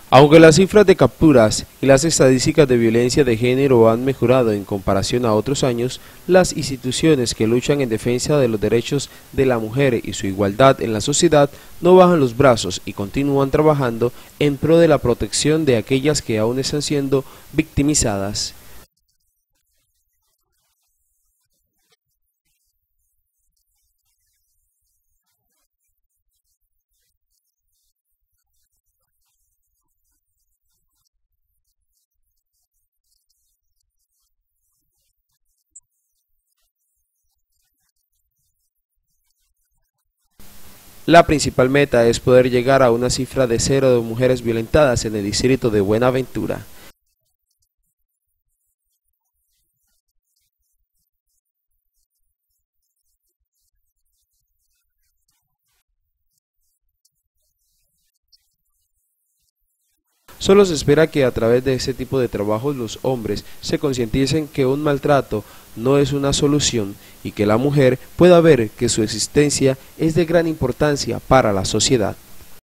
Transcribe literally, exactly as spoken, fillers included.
Aunque las cifras de capturas y las estadísticas de violencia de género han mejorado en comparación a otros años, las instituciones que luchan en defensa de los derechos de la mujer y su igualdad en la sociedad no bajan los brazos y continúan trabajando en pro de la protección de aquellas que aún están siendo victimizadas. La principal meta es poder llegar a una cifra de cero de mujeres violentadas en el distrito de Buenaventura. Solo se espera que a través de este tipo de trabajos los hombres se concienticen que un maltrato no es una solución y que la mujer pueda ver que su existencia es de gran importancia para la sociedad.